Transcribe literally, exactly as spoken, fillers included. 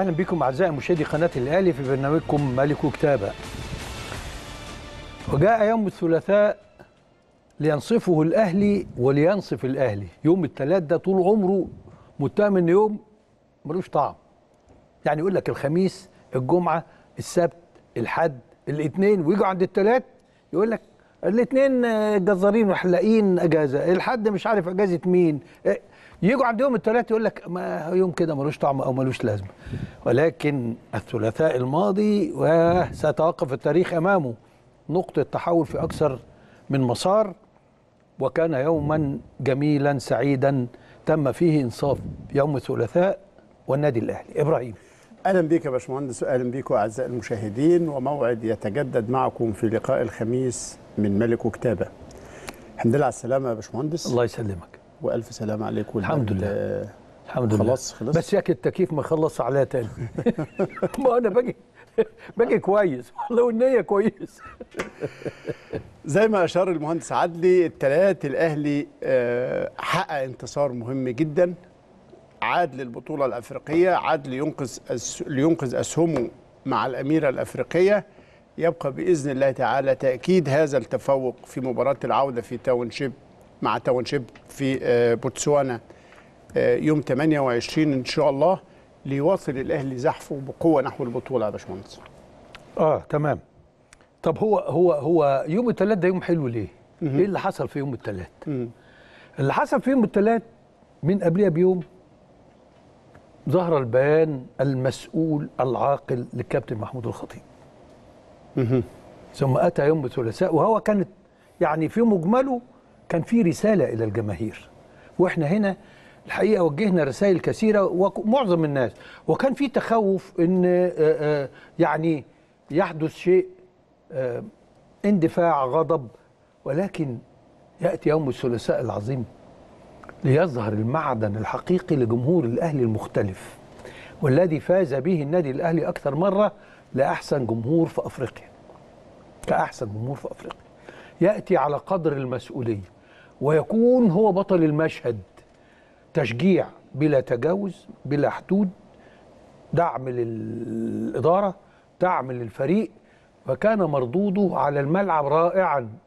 وسهلا بكم أعزائي مشاهدي قناة الأهلي في برنامجكم ملك وكتابة. وجاء يوم الثلاثاء لينصفه الأهلي ولينصف الأهلي. يوم الثلاث ده طول عمره متهم إن يوم ملوش طعم. يعني يقول لك الخميس، الجمعة، السبت، الحد، الاثنين، ويجوا عند الثلاث يقول لك الاثنين جزارين وحلاقين اجازه، الحد مش عارف اجازه مين، يجوا عند يوم الثلاث يقول لك ما يوم كده ملوش طعم او ملوش لازمه. ولكن الثلاثاء الماضي وسيتوقف التاريخ امامه نقطه تحول في اكثر من مسار، وكان يوما جميلا سعيدا تم فيه انصاف يوم الثلاثاء والنادي الاهلي. ابراهيم، اهلا بك يا باشمهندس، واهلا بكم اعزائي المشاهدين، وموعد يتجدد معكم في لقاء الخميس من ملك وكتابه. الحمد لله على السلامه يا باشمهندس. الله يسلمك والف سلامه عليك. الحمد لله. الحمد لله. خلاص خلص، بس ياك التكييف ما خلص عليا تاني. ما انا باجي باجي كويس والله، والنيه كويس. زي ما اشار المهندس عدلي، الثلاث الاهلي حقق انتصار مهم جدا، عاد للبطوله الافريقيه، عاد لينقذ لينقذ اسهمه مع الاميره الافريقيه. يبقى باذن الله تعالى تاكيد هذا التفوق في مباراه العوده في تاونشيب مع تاونشيب في بوتسوانا يوم ثمانية وعشرين ان شاء الله، ليواصل الاهلي زحفه بقوه نحو البطوله يا باشمهندس. اه تمام. طب هو هو هو يوم الثلاث ده يوم حلو ليه؟ ايه اللي حصل في يوم الثلاث؟ اللي حصل في يوم الثلاث من قبلها بيوم ظهر البيان المسؤول العاقل للكابتن محمود الخطيب. ثم اتى يوم الثلاثاء، وهو كانت يعني في مجمله كان في رساله الى الجماهير، واحنا هنا الحقيقه وجهنا رسائل كثيره ومعظم الناس، وكان في تخوف ان يعني يحدث شيء اندفاع غضب، ولكن ياتي يوم الثلاثاء العظيم ليظهر المعدن الحقيقي لجمهور الأهلي المختلف، والذي فاز به النادي الأهلي أكثر مرة لأحسن جمهور في أفريقيا، كأحسن جمهور في أفريقيا. يأتي على قدر المسؤولية ويكون هو بطل المشهد، تشجيع بلا تجاوز بلا حدود، دعم للإدارة، دعم للفريق، وكان مردوده على الملعب رائعا